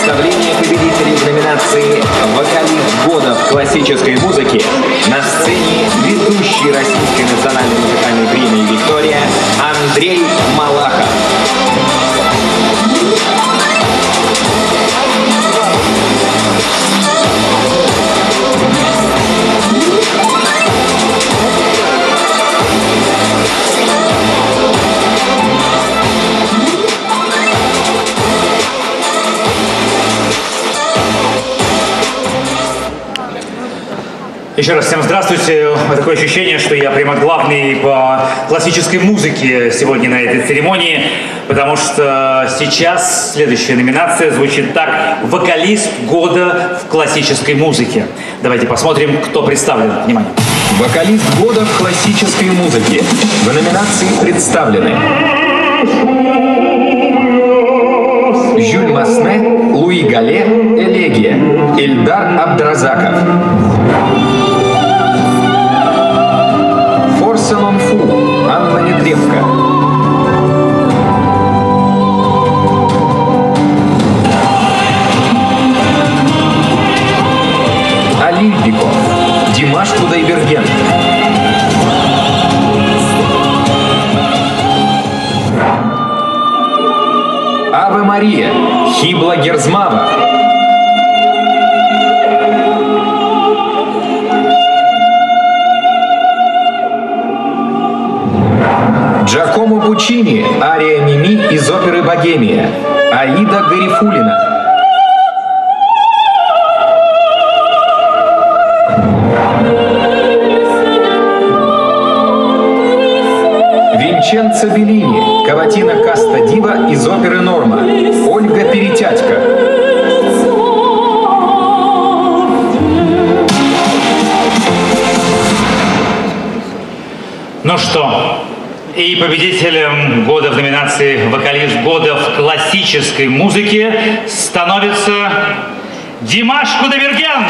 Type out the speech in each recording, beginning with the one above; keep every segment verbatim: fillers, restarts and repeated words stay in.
Представление победителей в номинации «Вокалист года в классической музыке». На сцене ведущий Российской национальной музыкальной премии «Виктория» Андрей Малахов. Еще раз всем здравствуйте. Такое ощущение, что я прямо главный по классической музыке сегодня на этой церемонии, потому что сейчас следующая номинация звучит так: «Вокалист года в классической музыке». Давайте посмотрим, кто представлен. Внимание. Вокалист года в классической музыке. В номинации представлены Жюль Масне, Луи Гале, «Элегия», Эльдар Абдразаков. Форсалон Фу, Анна Нетребко. Олимпиков, Димаш Кудайберген. Аве Мария, Хибла Герзмава. Джакомо Пуччини, ария Мими из оперы «Богемия». Аида Гарифуллина. Винченцо Беллини, каватина «Каста Дива» из оперы «Норма». Ольга Перетятько. Ну что, и победителем года в номинации «Вокалист года в классической музыке» становится Димаш Кудайберген.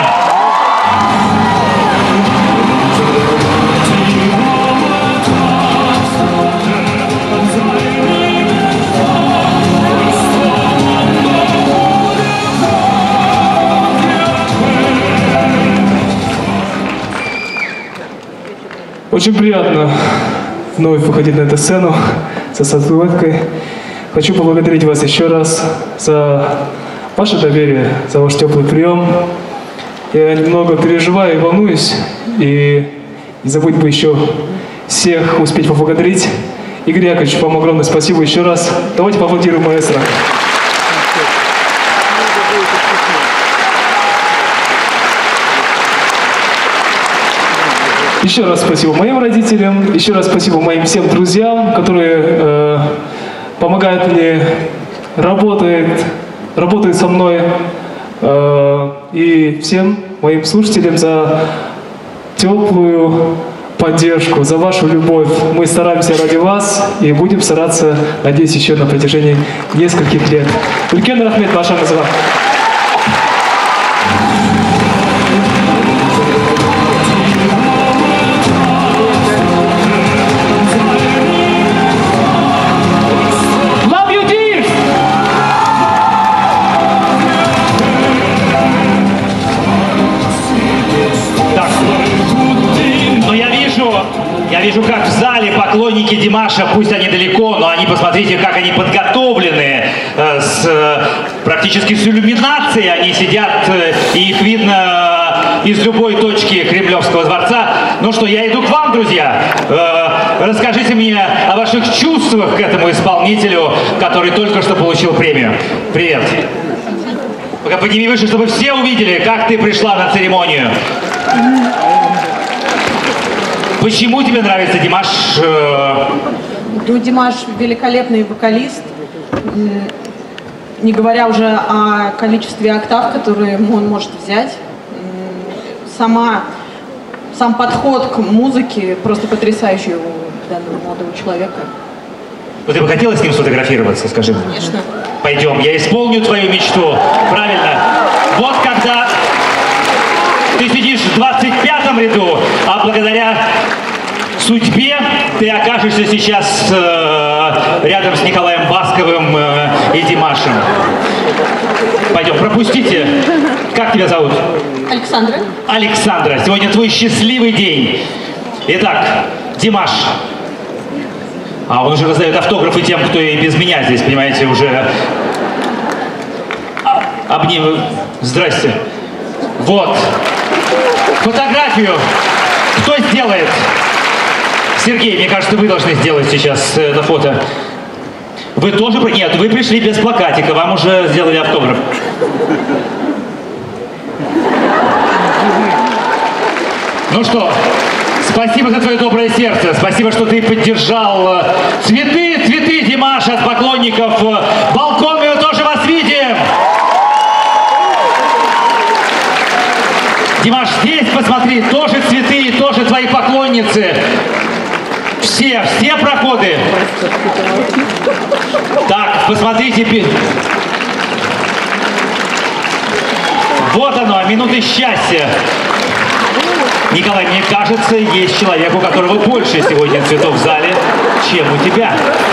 Очень приятно вновь выходить на эту сцену со статуэткой. Хочу поблагодарить вас еще раз за ваше доверие, за ваш теплый прием. Я немного переживаю и волнуюсь, и не забудь бы еще всех успеть поблагодарить. Игорь Яковлевич, вам огромное спасибо еще раз. Давайте поаплодируем маэстро. Еще раз спасибо моим родителям, еще раз спасибо моим всем друзьям, которые э, помогают мне, работают, работают со мной, э, и всем моим слушателям за теплую поддержку, за вашу любовь. Мы стараемся ради вас и будем стараться, надеюсь, еще на протяжении нескольких лет. Үлкен рахмет, ваша назва. Я вижу, как в зале поклонники Димаша, пусть они далеко, но они, посмотрите, как они подготовлены, э, с, э, практически с иллюминацией они сидят, э, и их видно э, из любой точки Кремлевского дворца. Ну что, я иду к вам, друзья. Э, расскажите мне о ваших чувствах к этому исполнителю, который только что получил премию. Привет. Пока подними выше, чтобы все увидели, как ты пришла на церемонию. Почему тебе нравится Димаш? Ну, Димаш великолепный вокалист, не говоря уже о количестве октав, которые он может взять. Сама, сам подход к музыке просто потрясающий у данного молодого человека. Ну, ты бы хотела с ним сфотографироваться, скажи мне? Конечно. Пойдем, я исполню твою мечту. Правильно. Вот когда ты сидишь в двадцать пятом ряду, а благодаря судьбе ты окажешься сейчас э, э, рядом с Николаем Басковым э, и Димашем. Пойдем, пропустите. Как тебя зовут? Александра. Александра, сегодня твой счастливый день. Итак, Димаш. А он уже раздает автографы тем, кто и без меня здесь, понимаете, уже... Обним... Здрасте. Вот. Фотографию. Кто сделает? Сергей, мне кажется, вы должны сделать сейчас это фото. Вы тоже... Нет, вы пришли без плакатика, вам уже сделали автограф. Ну что, спасибо за твое доброе сердце, спасибо, что ты поддержал цветы, цветы, Димаш, от поклонников. Балкон, мы тоже вас видим. Димаш, здесь посмотри, тоже цветы, тоже твои поклонницы. Все, все проходы. Так, посмотрите. Вот оно, минуты счастья. Николай, мне кажется, есть человек, у которого больше сегодня цветов в зале, чем у тебя.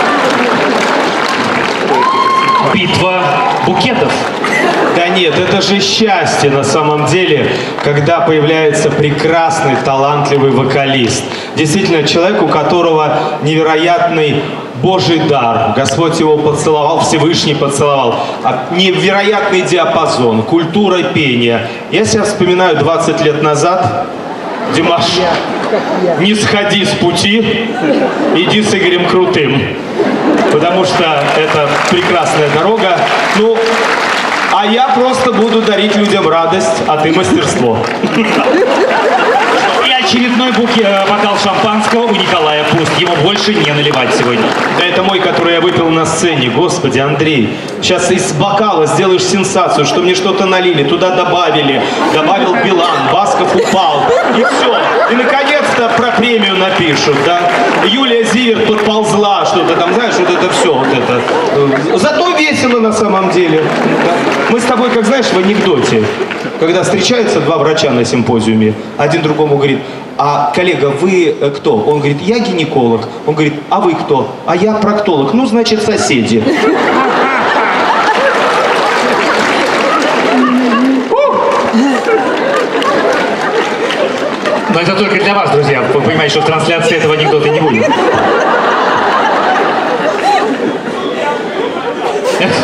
Битва букетов. Да нет, это же счастье на самом деле, когда появляется прекрасный, талантливый вокалист. Действительно, человек, у которого невероятный Божий дар. Господь его поцеловал, Всевышний поцеловал. Невероятный диапазон, культура пения. Я себя вспоминаю двадцать лет назад. Димаш, не сходи с пути, иди с Игорем Крутым. Потому что это прекрасная дорога. Ну, а я просто буду дарить людям радость, а ты мастерство. И очередной букет, бокал шампанского у Николая. Пусть ему больше не наливать сегодня. Да это мой, который я выпил на сцене. Господи, Андрей, сейчас из бокала сделаешь сенсацию, что мне что-то налили, туда добавили. Добавил Билан, Басков упал. И все. И наконец-то про премию напишут, да? Юлия Зиверт подползла, что-то там, знаешь, вот это все, вот это. Зато весело на самом деле. Да? Мы с тобой, как знаешь, в анекдоте, когда встречаются два врача на симпозиуме, один другому говорит: а, коллега, вы кто? Он говорит: я гинеколог. Он говорит: а вы кто? А я проктолог. Ну, значит, соседи. Но это только для вас, друзья. Вы понимаете, что в трансляции этого анекдота не будет.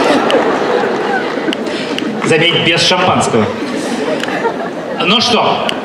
Заметь, без шампанского. Ну что,